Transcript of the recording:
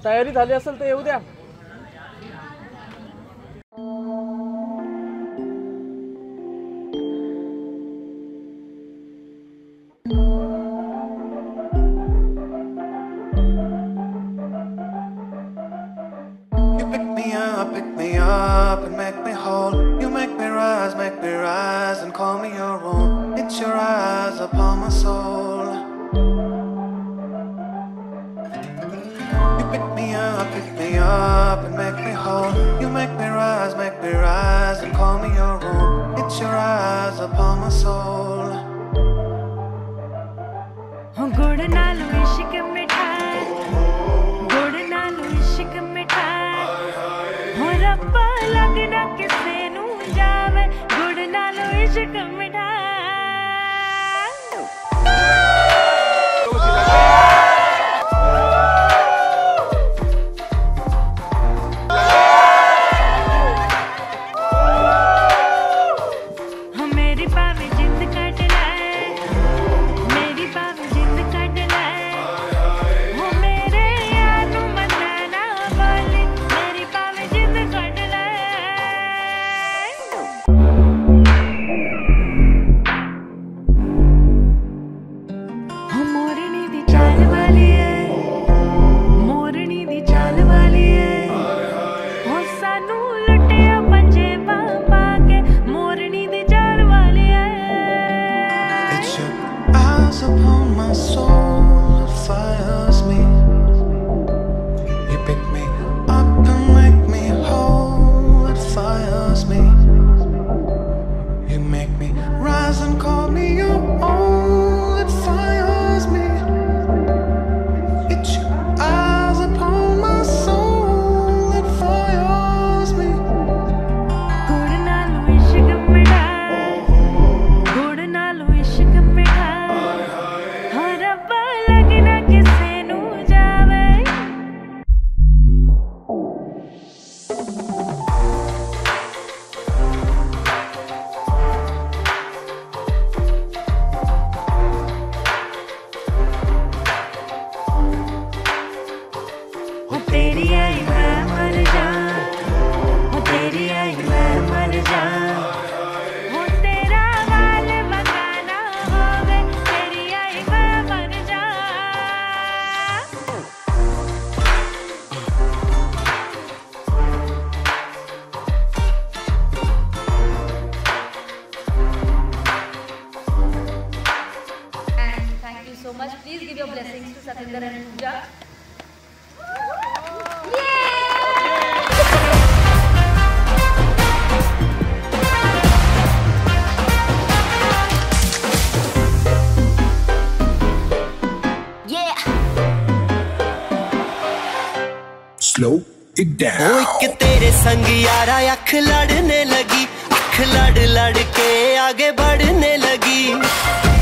तयारी झाली असेल तर येऊ द्या. Pick me up and make me whole. You make me rise and call me your own. It's your eyes upon my soul. You pick me up and make me whole. You make me rise and call me your own. It's your eyes upon my soul. गुड़ नालो इश्क मिठाई, गुड़ नालो इश्क मिठाई, हो रब्बा लगना किसे नू जावे, गुड़ नालो इश्क मिठाई. मेरी पावे जिंद कट लाए, मेरी पावे जिंद कट लाए, हो मेरे यार नू मनाना बोली, मेरी पावे जिंद कट लाए. हो मोरनी दी चाल वाली है, मोरनी दी चाल वाली है, हो सानू लुटिया पंजे पा पा के, मोरनी दी चाल वाली है. It's your eyes upon my soul that fires me. You pick me up and make me whole. It fires me. You make me rise and call me your own. It fires me. It's your eyes upon my soul that fires me. गुड़ नालो इश्क मिठाई, गुड़ नालो इश्क मिठाई, हो रब्बा लगना किसे नू जावे. हो तेरी आई मैं मर जाऊं, हो तेरी आई मैं मर जाऊं, हो तेरा वाल बगाना होवे, तेरी आई मैं मर जाऊं. And thank you so much. Please give your blessings to Satinder and Pooja. Slow it down. ओ एक तेरे संग यारा अख लड़ने लगी, अख लड़ लड़ के आगे बढ़ने लगी.